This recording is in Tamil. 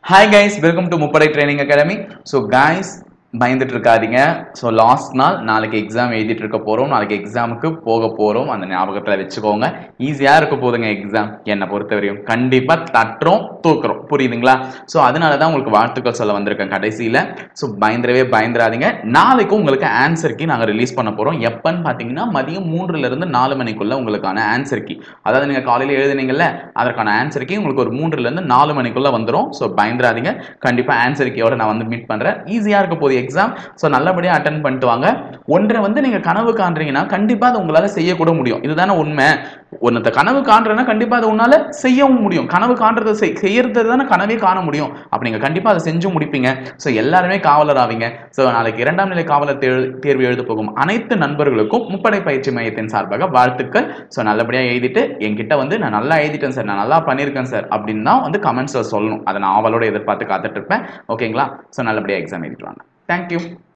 Hi guys, welcome to Muppadai Training Academy. So guys, பயந்துட்டு இருக்காதீங்க. ஸோ லாஸ்ட் நாள் நாளைக்கு எக்ஸாம் எழுதிட்டு இருக்க போகிறோம். நாளைக்கு எக்ஸாமுக்கு போக போகிறோம். அந்த ஞாபகத்தில் வச்சுக்கோங்க. ஈஸியாக இருக்க போதுங்க எக்ஸாம். என்னை பொறுத்தவரையும் கண்டிப்பாக தட்டுறோம் தூக்குறோம். புரியுதுங்களா? ஸோ அதனால தான் உங்களுக்கு வாழ்த்துக்கள் சொல்ல வந்திருக்கேன் கடைசியில். ஸோ பயந்துராதீங்க. நாளைக்கும் உங்களுக்கு ஆன்சர் கீ நாங்கள் ரிலீஸ் பண்ண போகிறோம். எப்பன்னு பார்த்தீங்கன்னா மதியம் 3லிருந்து 4 மணிக்குள்ள உங்களுக்கான ஆன்சர் கீ, அதாவது நீங்கள் காலையில் எழுதுனீங்கல்ல அதற்கான ஆன்சர் கீ உங்களுக்கு ஒரு 3லிருந்து 4 மணிக்குள்ள வந்துடும். ஸோ பயந்துராதீங்க. கண்டிப்பாக ஆன்சர் கீயோட நான் வந்து மீட் பண்ணுறேன். ஈஸியாக இருக்க போகுது எக்ஸாம். சோ நல்லபடியா அட்டெண்ட் பண்ணிட்டு வாங்க. ஒன்றை வந்து நீங்க கனவு காண்றீங்கன்னா கண்டிப்பா அது உங்களால செய்யக்கூட முடியும். இதுதானே உண்மை. ஒன்னத்த கனவு காண்றேன்னா கண்டிப்பா அதை உன்னால செய்யவும் முடியும். கனவு காண்றதை செய்யறது தானே கனவே காண முடியும். அப்ப நீங்க கண்டிப்பா அதை செஞ்சு முடிப்பீங்க. சோ எல்லாருமே காவலர் ஆவீங்க. சோ நாளைக்கு 2ஆம் நிலை காவலர் தேர்வு எழுத போகும் அனைத்து நண்பர்களுக்கும் முப்படை பயிற்சி மையத்தின் சார்பாக வாழ்த்துக்கள். சோ நல்லபடியா எழுதிட்டு என்கிட்ட வந்து நான் நல்லா எழுதிட்டேன் சார், நான் நல்லா பண்ணியிருக்கேன் சார் அப்படின்னு தான் வந்து கமெண்ட்ஸ்ல சொல்லணும். அதை நான் ஆவலோட எதிர்பார்த்து காத்துட்டு இருப்பேன். ஓகேங்களா? சோ நல்லபடியா எக்ஸாம் எழுதிட்டு வாங்க. Thank you.